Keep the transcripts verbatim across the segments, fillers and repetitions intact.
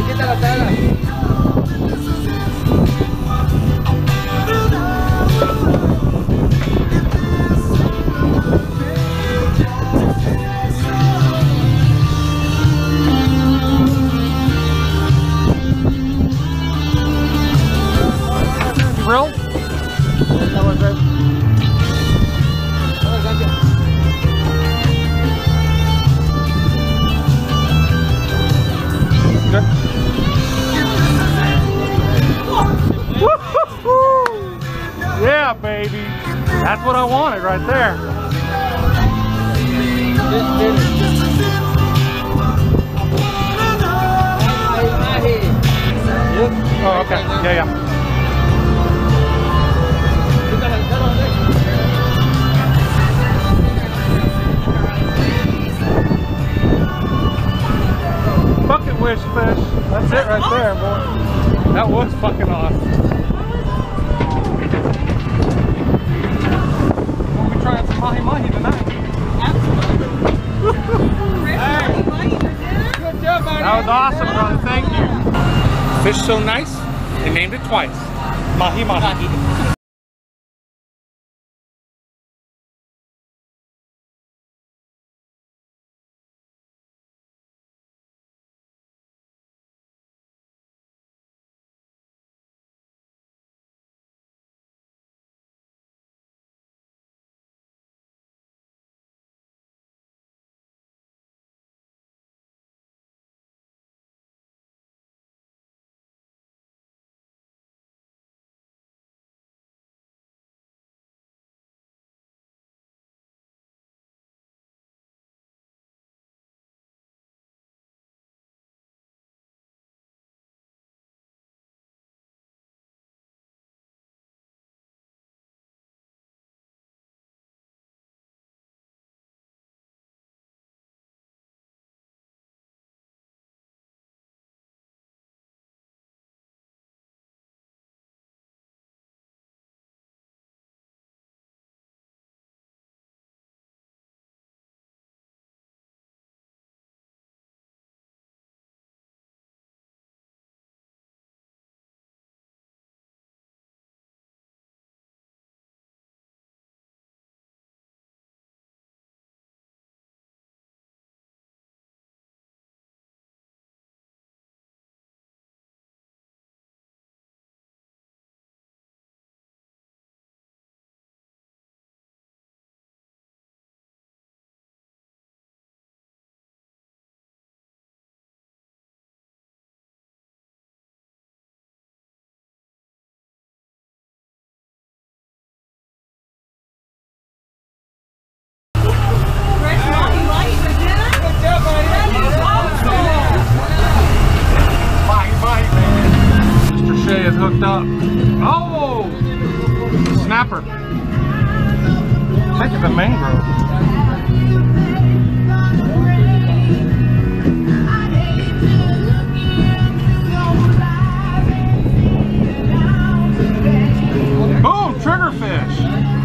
quita la tabla. Grill? That was right. Good. Yeah, baby. That's what I wanted right there. Oh, okay. Yeah, yeah. Bucket wish fish. That's it right there, boy. That was fucking awesome. We'll be trying some Mahi Mahi tonight. Absolutely. Hey. Good job, buddy. That was awesome, brother. Thank you. Fish so nice, they named it twice. Mahi Mahi. Is hooked up. Oh! Snapper. Take it to mangrove. Boom! Triggerfish.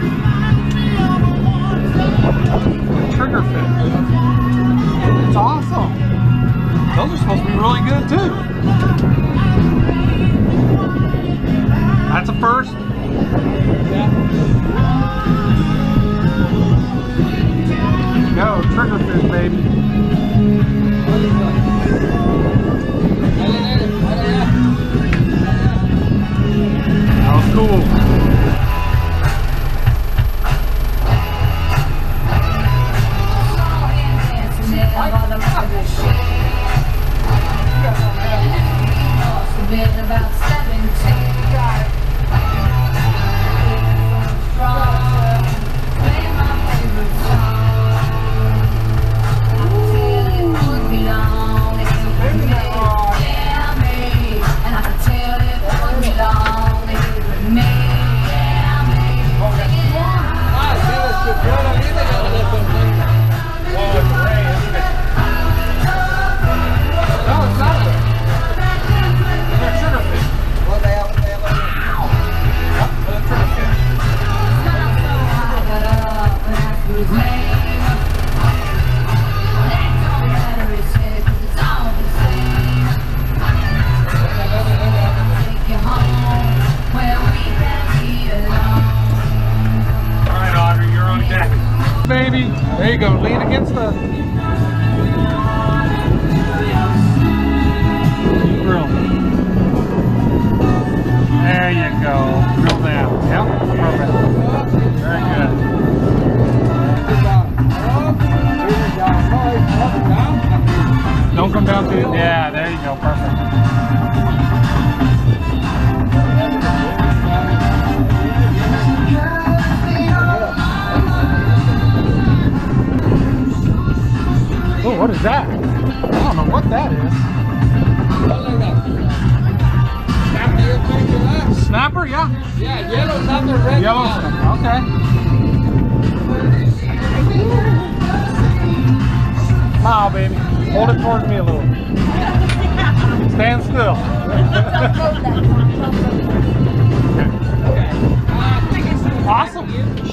Triggerfish. It's awesome. Those are supposed to be really good too. That's a first. Yeah. Go, triggerfish, baby. That was cool. About seventeen. baby. There you go. Lean against the grill. There you go. Grill down. Yep. Perfect. Very good. Don't come down too. Yeah, there you go. Perfect. Oh, what is that? I don't know what that is. Snapper, yeah. Yeah, yellow snapper, red Yellow snapper. snapper, okay. Smile, baby. Hold it towards me a little. Stand still. Awesome.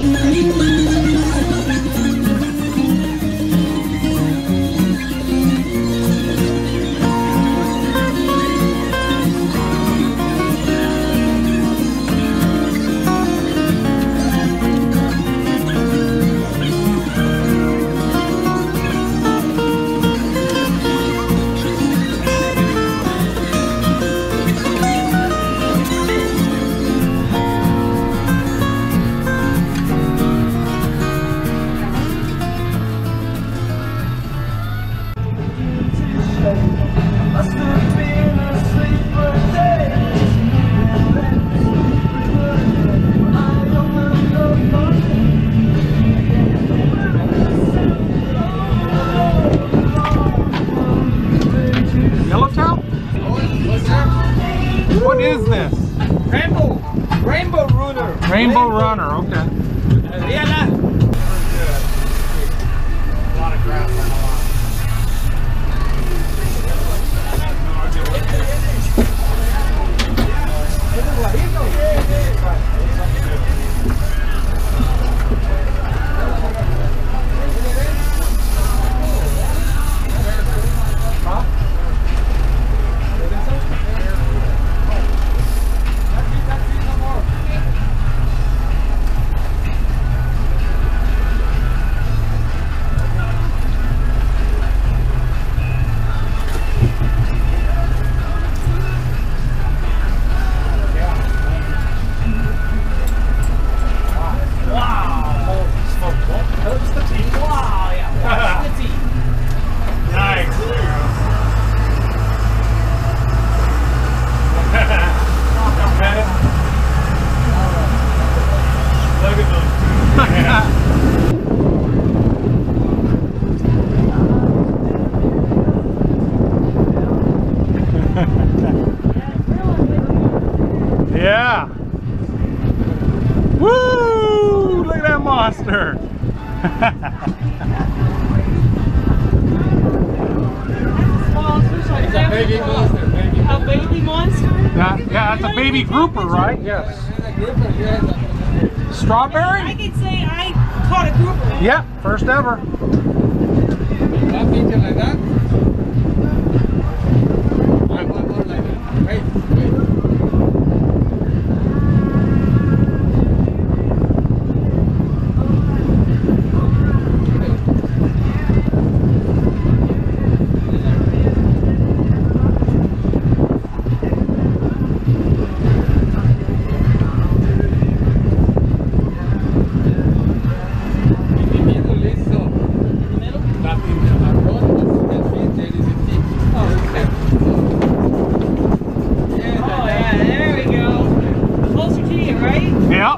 What is this? Rainbow. Rainbow runner. Rainbow, Rainbow runner, okay. Yeah. A lot of grass on the line. Yeah. Woo! Look at that monster. It's a baby monster. Baby A baby monster? Yeah, yeah, that's a baby grouper, right? Yes. Strawberry? I could say I caught a grouper. Yeah, first ever. That feature like that. One more like that. Wait, wait. Yep.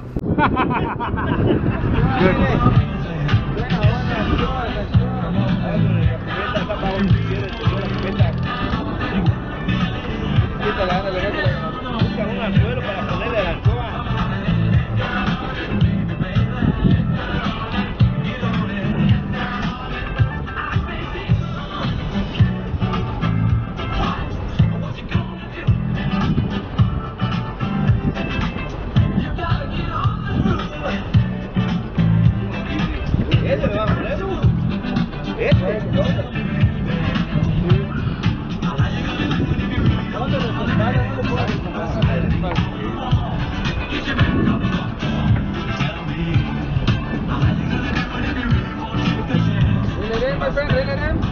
my friend, reel it in.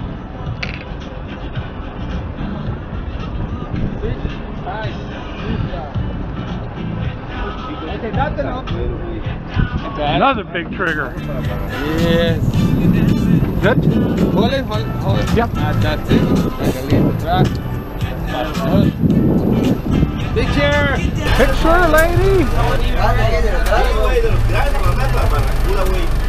Nice. Okay, that's enough. Another big trigger. Yes. Good? Hold it, hold it, hold it. Yep. Ah, that's it. Like a little track. That's good. Picture. Picture, lady.